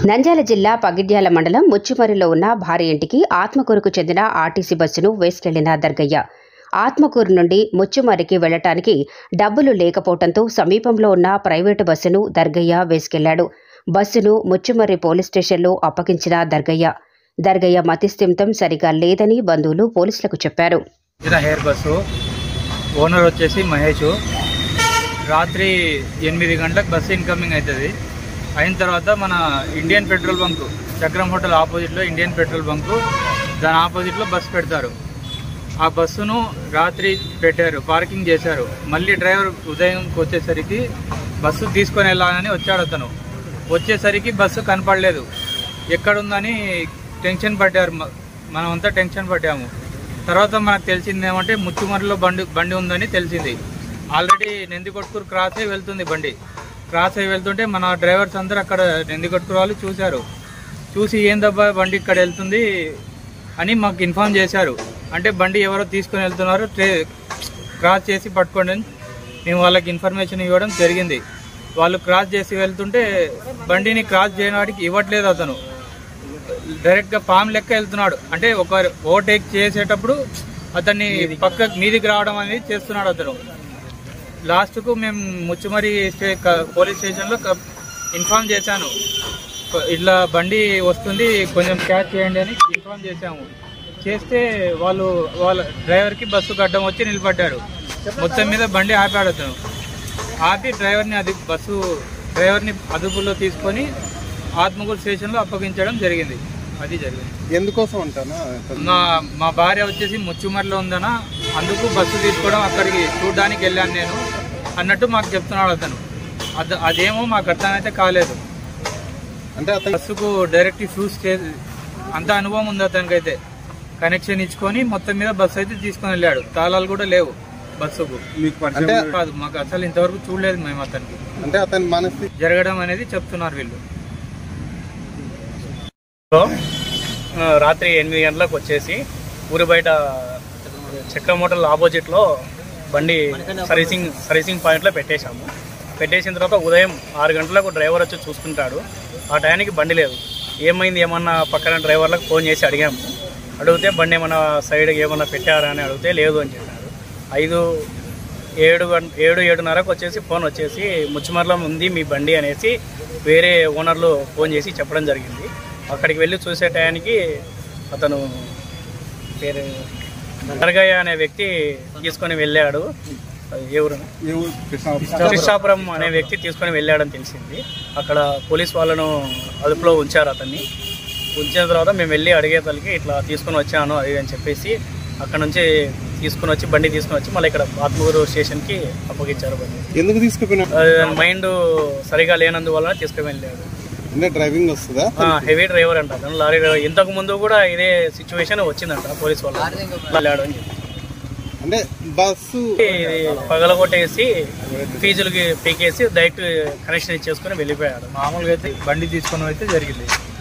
నంద్యాల జిల్లా పగిడ్యాల మండలం ముచ్చుమరిలో ఉన్న భారీ ఇంటికి ఆత్మకూరుకు చెందిన ఆర్టీసీ బస్సును వేసుకెళ్లిన దర్గయ్య ఆత్మకూరు నుండి ముచ్చుమరికి వెళ్లటానికి డబ్బులు లేకపోవడంతో సమీపంలో ఉన్న ప్రైవేటు బస్సును దర్గయ్య వేసుకెళ్లాడు. బస్సును ముచ్చుమర్రి పోలీస్ స్టేషన్లో అప్పగించిన దర్గయ్య మతిస్థిమితం సరిగా లేదని బంధువులు పోలీసులకు చెప్పారు. హెయిర్ బస్సు ఓనర్ వచ్చేసి మహేష్. రాత్రి 8 గంటలకు బస్సు ఇన్కమింగ్ అవుతుంది. అయిన తర్వాత మన Indian petrol bunk Chakram hotel ఆపోజిట్లో ఇండియన్ పెట్రోల్ బంకు, దాని ఆపోజిట్లో బస్సు పెడతారు. ఆ బస్సును రాత్రి పెట్టారు, పార్కింగ్ చేశారు. మళ్ళీ డ్రైవర్ ఉదయంకి వచ్చేసరికి బస్సు తీసుకొని వెళ్ళాలని వచ్చాడు. అతను వచ్చేసరికి బస్సు కనపడలేదు. ఎక్కడుందని టెన్షన్ పడ్డారు. మనమంతా టెన్షన్ పడ్డాము. తర్వాత మనకు తెలిసింది ఏమంటే ముచ్చుమరిలో బండి ఉందని తెలిసింది. ఆల్రెడీ నందికొట్కూరు క్రాస్ అయి వెళ్తుంది బండి. క్రాస్ అయి వెళ్తుంటే మన డ్రైవర్స్ అందరూ అక్కడ నందికొట్కూరు వాళ్ళు చూశారు. చూసి ఏందబ్బా బండి ఇక్కడ వెళ్తుంది అని మాకు ఇన్ఫార్మ్ చేశారు. అంటే బండి ఎవరో తీసుకొని వెళ్తున్నారు, క్రాస్ చేసి పట్టుకోండి అని మేము వాళ్ళకి ఇన్ఫర్మేషన్ ఇవ్వడం జరిగింది. వాళ్ళు క్రాస్ చేసి వెళ్తుంటే బండిని క్రాస్ చేయడానికి ఇవ్వట్లేదు. అతను డైరెక్ట్గా పాము లెక్క వెళ్తున్నాడు. అంటే ఒక ఓవర్టేక్ చేసేటప్పుడు అతన్ని పక్క మీదికి రావడం అనేది చేస్తున్నాడు అతను. లాస్ట్కు మేము ముచ్చుమరి పోలీస్ స్టేషన్లో ఇన్ఫార్మ్ చేశాను. ఇట్లా బండి వస్తుంది, కొంచెం క్యాచ్ చేయండి అని ఇన్ఫార్మ్ చేశాము. చేస్తే వాళ్ళ డ్రైవర్కి బస్సు గడ్డం వచ్చి నిలబడ్డారు. మొత్తం మీద బండి ఆపాడు. అతను ఆపి డ్రైవర్ని అదుపులో తీసుకొని ఆత్మకూరు స్టేషన్లో అప్పగించడం జరిగింది. అది జరిగింది. ఎందుకోసం అంటానా, మా భార్య వచ్చేసి ముచ్చుమరిలో ఉందనా, అందుకు బస్సు తీసుకోవడం అక్కడికి చూడడానికి వెళ్ళాను నేను అన్నట్టు మాకు చెప్తున్నాడు అతను. అదేమో మాకు అర్థమైతే కాలేదు. అంటే అతను బస్సుకు డైరెక్ట్ ఫ్యూజ్ అంత అనుభవం ఉంది అతనికైతే. కనెక్షన్ ఇచ్చుకొని మొత్తం మీద బస్సు అయితే తీసుకొని వెళ్ళాడు. తాళాలు కూడా లేవు బస్సుకు. కాదు, మాకు అసలు ఇంతవరకు చూడలేదు మేము అతనికి. అంటే అతని మనసు జరగడం అనేది చెప్తున్నారు వీళ్ళు. రాత్రి 8 గంటలకు వచ్చేసి ఊరి బయట చక్రం హోటల్ ఆపోజిట్లో బండి సర్వీసింగ్ పాయింట్లో పెట్టేశాము. పెట్టేసిన తర్వాత ఉదయం 6 గంటలకు డ్రైవర్ వచ్చి చూసుకుంటాడు. ఆ టైంకి బండి లేదు. ఏమన్నా పక్కన డ్రైవర్లకు ఫోన్ చేసి అడిగాము. అడిగితే బండి ఏమన్నా సైడ్కి ఏమన్నా పెట్టారా అని అడిగితే లేదు అని చెప్పారు. 7:30కు వచ్చేసి ఫోన్ వచ్చేసి ముచ్చుమర్లో ఉంది మీ బండి అనేసి వేరే ఓనర్లు ఫోన్ చేసి చెప్పడం జరిగింది. అక్కడికి వెళ్ళి చూసే టయానికి అతను పేరు దర్గయ్య అనే వ్యక్తి తీసుకొని వెళ్ళాడు. కృష్ణాపురం అనే వ్యక్తి తీసుకొని వెళ్ళాడని తెలిసింది. అక్కడ పోలీస్ వాళ్ళను అదుపులో ఉంచారు. అతన్ని ఉంచిన తర్వాత మేము వెళ్ళి అడిగేతలకి ఇట్లా తీసుకొని వచ్చాను అది అని చెప్పేసి అక్కడ నుంచి బండి తీసుకొని వచ్చి మళ్ళీ ఇక్కడ ఆత్మకూరు స్టేషన్కి అప్పగించారు. బండి ఎందుకు తీసుకుపోయినా మైండ్ సరిగా లేనందువల్ల తీసుకుని వెళ్ళాడు. అంటే డ్రైవింగ్ వస్తుందా? హెవీ డ్రైవర్ అంట, లారీ డ్రైవర్. ఇంతకు ముందు కూడా ఇదే సిచ్యువేషన్ వచ్చిందంట పోలీస్ వాళ్ళు వెళ్ళాడు అని చెప్పి. అంటే బస్సు పగలగొట్టేసి ఫీజులకి పీకేసి డైరెక్ట్ కనెక్షన్ ఇచ్చేసుకుని వెళ్ళిపోయాడు. మామూలుగా అయితే బండి తీసుకొని అయితే జరిగింది.